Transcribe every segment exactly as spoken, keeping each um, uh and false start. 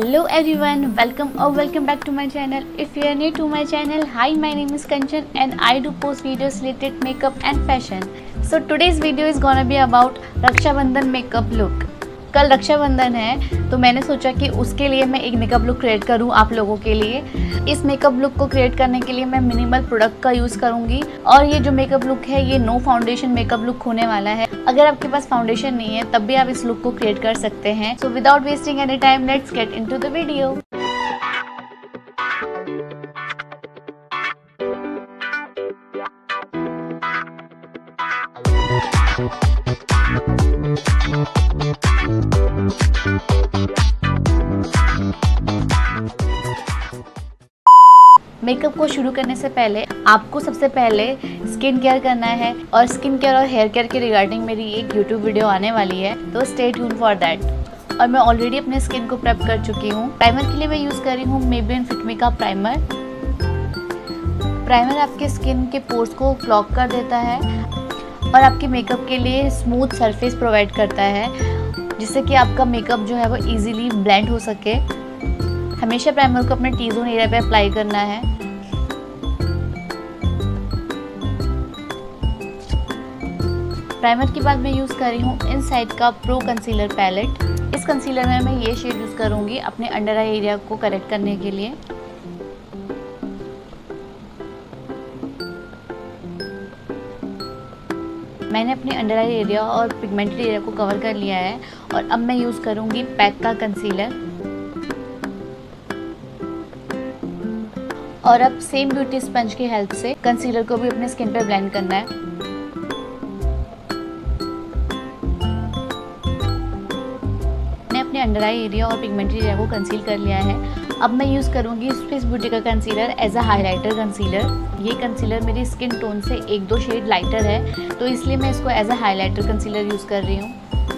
Hello everyone, welcome or welcome back to my channel. If you are new to my channel, hi, my name is Kanchan and I do post videos related makeup and fashion. So today's video is gonna be about Rakshabandhan makeup look. कल रक्षाबंधन है तो मैंने सोचा कि उसके लिए मैं एक मेकअप लुक क्रिएट करूं आप लोगों के लिए। इस मेकअप लुक को क्रिएट करने के लिए मैं मिनिमल प्रोडक्ट का यूज़ करूंगी और ये जो मेकअप लुक है ये नो फाउंडेशन मेकअप लुक होने वाला है। अगर आपके पास फाउंडेशन नहीं है तब भी आप इस लुक को क्रिएट कर सकते हैं। So without wasting any time let's get into the video. Makeup को शुरू करने से पहले आपको सबसे पहले स्किन केयर करना है और स्किन केयर और हेयर केयर के रिगार्डिंग मेरी एक यूट्यूब वीडियो आने वाली है, तो स्टे ट्यून फॉर दैट। और मैं ऑलरेडी अपने स्किन को प्रेप कर चुकी हूँ। प्राइमर के लिए मैं यूज़ कर रही हूँ मेबेलिन फिट मी का प्राइमर। प्राइमर आपके स्किन के पोर्स को क्लॉग कर देता है और आपके मेकअप के लिए स्मूथ सरफेस प्रोवाइड करता है, जिससे कि आपका मेकअप जो है वो इजीली ब्लेंड हो सके। हमेशा प्राइमर को अपने टी जोन एरिया पे अप्लाई करना है। प्राइमर के बाद मैं यूज़ कर रही हूँ इनसाइड का प्रो कंसीलर पैलेट। इस कंसीलर में मैं ये शेड यूज़ करूँगी अपने अंडर आई एरिया को करेक्ट करने के लिए। मैंने अपने अंडर आई एरिया और पिगमेंटेड एरिया को कवर कर लिया है और अब मैं यूज़ करूँगी पैक का कंसीलर। और अब सेम ब्यूटी स्पंज की हेल्प से कंसीलर को भी अपने स्किन पे ब्लेंड करना है। मैंने अपने अंडर आई एरिया और पिगमेंटेड एरिया को कंसील कर लिया है। अब मैं यूज़ करूँगी स्विस ब्यूटी का concealer as a highlighter concealer. ये कंसीलर मेरी स्किन टोन से एक दो शेड लाइटर है, तो इसलिए मैं इसको as a highlighter concealer use कर रही हूँ।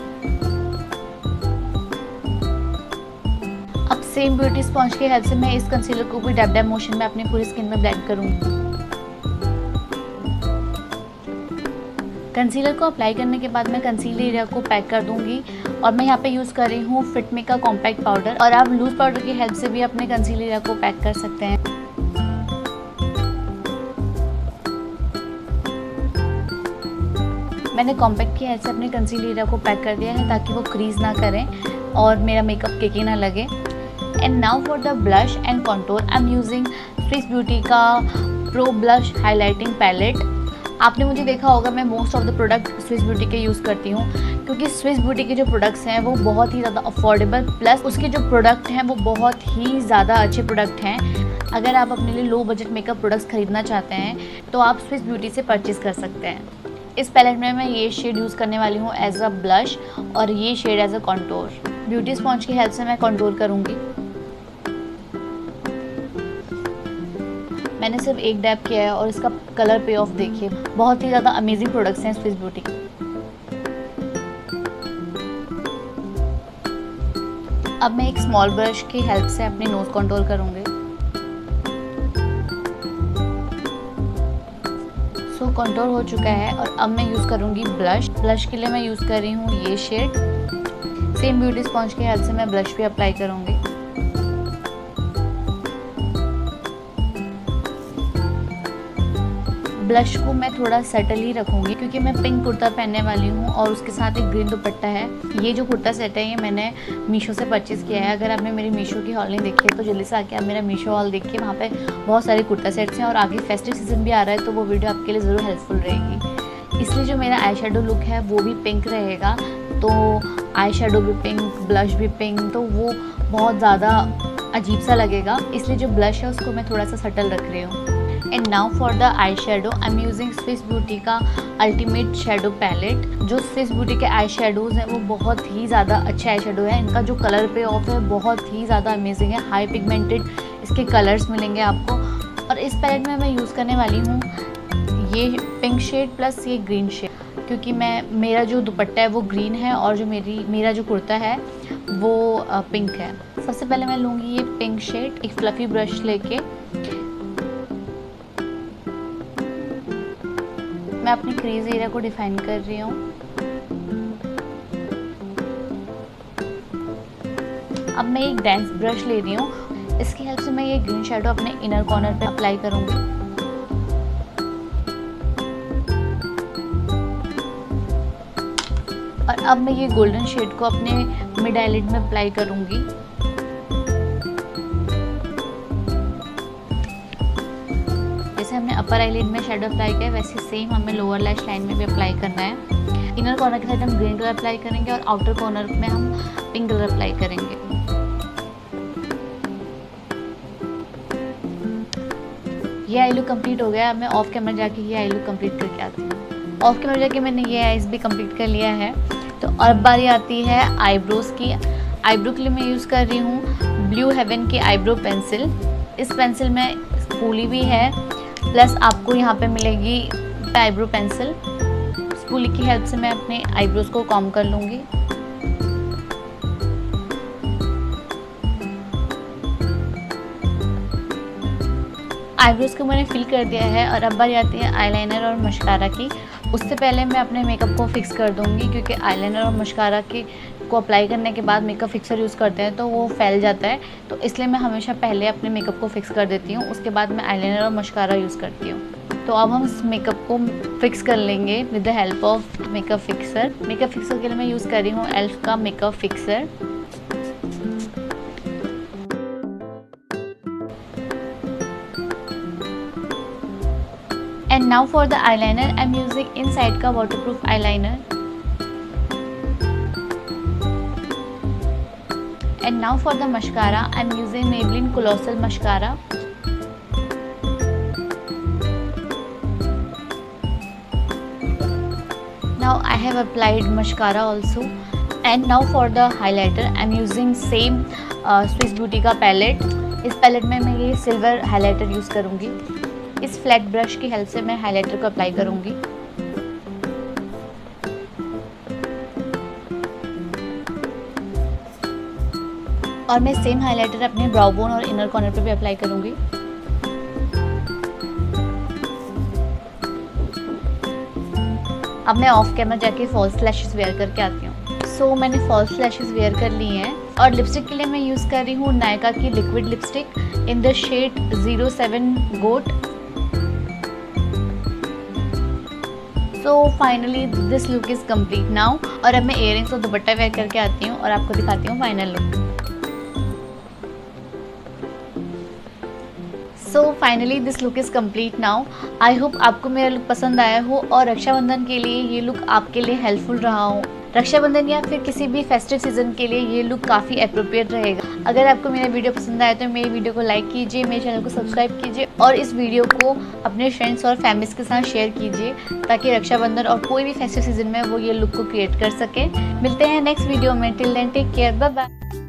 अब सेम ब्यूटी स्पॉन्ज की हेल्प से मैं इस कंसीलर को भी डैब डैब मोशन में अपनी पूरी स्किन में ब्लेंड करूँगी। कंसीलर को अप्लाई करने के बाद मैं कंसीलर एरिया को पैक कर दूंगी और मैं यहाँ पे यूज़ कर रही हूँ फिट मी का कॉम्पैक्ट पाउडर। और आप लूज पाउडर की हेल्प से भी अपने कंसीलर एरिया को पैक कर सकते हैं। मैंने कॉम्पैक्ट की हेल्प से अपने कंसीलर एरिया को पैक कर दिया है ताकि वो क्रीज ना करें और मेरा मेकअप केकी ना लगे। And now for the blush and contour I am using Swiss Beauty का प्रो ब्लश हाईलाइटिंग पैलेट। आपने मुझे देखा होगा मैं most of the product Swiss Beauty के यूज़ करती हूँ, क्योंकि स्विस ब्यूटी के जो प्रोडक्ट्स हैं वो बहुत ही ज़्यादा अफोर्डेबल प्लस उसके जो प्रोडक्ट हैं वो बहुत ही ज़्यादा अच्छे प्रोडक्ट हैं। अगर आप अपने लिए लो बजट मेकअप प्रोडक्ट्स खरीदना चाहते हैं तो आप स्विस ब्यूटी से परचेज़ कर सकते हैं। इस पैलेट में मैं ये शेड यूज़ करने वाली हूँ एज अ ब्लश और ये shade as a contour. Beauty sponge की हेल्प से मैं कॉन्टोर करूँगी। मैंने सिर्फ एक डैब किया है और इसका कलर पे ऑफ देखिए, बहुत ही ज़्यादा अमेजिंग प्रोडक्ट्स हैं स्विस ब्यूटी के। अब मैं एक स्मॉल ब्रश की हेल्प से अपनी नोज कंट्रोल करूँगी। सो so, कंट्रोल हो चुका है और अब मैं यूज़ करूँगी ब्लश। ब्लश के लिए मैं यूज़ कर रही हूँ ये शेड। सेम ब्यूटी स्पॉन्ज की हेल्प से मैं ब्लश भी अप्लाई करूँगी। ब्लश को मैं थोड़ा सेटल ही रखूँगी क्योंकि मैं पिंक कुर्ता पहनने वाली हूँ और उसके साथ एक ग्रीन दुपट्टा है। ये जो कुर्ता सेट है ये मैंने मीशो से परचेज़ किया है। अगर आपने मेरी मीशो की हॉल नहीं देखी है तो जल्दी से आके आप मेरा मीशो हॉल देखिए, वहाँ पे बहुत सारे कुर्ता सेट्स हैं और आगे फेस्टिव सीजन भी आ रहा है तो वो वीडियो आपके लिए ज़रूर हेल्पफुल रहेगी। इसलिए जो मेरा आई शेडो लुक है वो भी पिंक रहेगा, तो आई शेडो भी पिंक, ब्लश भी पिंक, तो वो बहुत ज़्यादा अजीब सा लगेगा। इसलिए जो ब्लश है उसको मैं थोड़ा सा सटल रख रही हूँ। And now for the eye shadow I am using Swiss Beauty का अल्टीमेट शेडो पैलेट। जो स्विस ब्यूटी के आई शेडोज़ हैं वो बहुत ही ज़्यादा अच्छे आई शेडो है। इनका जो कलर पे ऑफ है बहुत ही ज़्यादा अमेजिंग है। हाई पिगमेंटेड इसके कलर्स मिलेंगे आपको। और इस पैलेट में मैं यूज़ करने वाली हूँ ये पिंक शेड प्लस ये ग्रीन शेड, क्योंकि मैं मेरा जो दुपट्टा है वो ग्रीन है और जो मेरी मेरा जो कुर्ता है वो पिंक है। सबसे पहले मैं लूँगी ये पिंक शेड, एक फ्लफ़ी ब्रश लेके मैं अपनी क्रीज एरिया को डिफाइन कर रही हूँ। अब मैं एक डांस ब्रश ले रही हूँ, इसकी हेल्प से मैं ये ग्रीन शेडो अपने इनर कॉर्नर पे अप्लाई करूँगी। और अब मैं ये गोल्डन शेड को अपने मिड आईलिड में अप्लाई करूँगी। जैसे हमने अपर आईलिड में शेडो अप्लाई किया वैसे सेम हमें लोअर लैश लाइन में भी अप्लाई करना है। इनर कॉर्नर के साइड हम ग्रीन कलर अप्लाई करेंगे और आउटर कॉर्नर में हम पिंक कलर अप्लाई करेंगे। ये आई लुक कंप्लीट हो गया। अब मैं ऑफ कैमरा जाके ये आई लुक कंप्लीट करके आती हूँ। ऑफ कैमरा जाके मैंने ये आईज भी कंप्लीट कर लिया है। तो अब बारी आती है आईब्रोज की। आईब्रो के लिए मैं यूज़ कर रही हूँ ब्लू हेवन की आईब्रो पेंसिल। इस पेंसिल में स्पूली भी है, प्लस आपको यहाँ पे मिलेगी आईब्रो पेंसिल। स्पूली की हेल्प से मैं अपने आईब्रोज को कॉम कर लूँगी। आईब्रोज को मैंने फिल कर दिया है और अब बारी आती है आईलाइनर और मस्कारा की। उससे पहले मैं अपने मेकअप को फिक्स कर दूँगी, क्योंकि आईलाइनर और मस्कारा के को अप्लाई करने के बाद मेकअप फिक्सर यूज़ करते हैं तो वो फैल जाता है। तो इसलिए मैं हमेशा पहले अपने मेकअप को फिक्स कर देती हूँ, उसके बाद मैं आईलाइनर और मस्कारा यूज़ करती हूँ। तो अब हम इस मेकअप को फिक्स कर लेंगे with the help of makeup fixer. Makeup fixer के लिए मैं यूज़ कर रही हूँ एल्फ का makeup fixer. And now for the eyeliner, I'm using Inside का waterproof eyeliner. And now for the mascara, I'm using Maybelline Colossal Mascara. Now I have applied mascara also. And now for the highlighter, I'm using same uh, Swiss Beauty का palette. इस palette में मैं ये silver highlighter use करूँगी। इस flat brush की help से मैं हाइलाइटर को अप्लाई करूंगी। और मैं सेम हाइलाइटर अपने ब्राउ बोन और इनर कॉर्नर पे भी अप्लाई करूंगी। अब मैं ऑफ कैमरा जाके फॉल्स लैशेस वेयर करके आती हूँ। सो so, मैंने फॉल्स लैशेस वेयर कर ली हैं। और लिपस्टिक के लिए मैं यूज़ कर रही हूँ नायका की liquid lipstick in the shade zero seven goat. So finally this look is complete now. और अब मैं इयररिंग्स और दुपट्टा वेयर करके आती हूँ और आपको दिखाती हूँ final look. So finally this look is complete now. I hope आपको मेरा लुक पसंद आया हो और रक्षाबंधन के लिए ये लुक आपके लिए हेल्पफुल रहा हो। रक्षाबंधन या फिर किसी भी फेस्टिव सीजन के लिए ये लुक काफ़ी अप्रोप्रिएट रहेगा। अगर आपको मेरा वीडियो पसंद आया तो मेरी वीडियो को लाइक कीजिए, मेरे चैनल को सब्सक्राइब कीजिए और इस वीडियो को अपने फ्रेंड्स और फैमिलीज के साथ शेयर कीजिए, ताकि रक्षाबंधन और कोई भी फेस्टिव सीजन में वो ये लुक को क्रिएट कर सके। मिलते हैं नेक्स्ट वीडियो में। Till then take care, bye bye.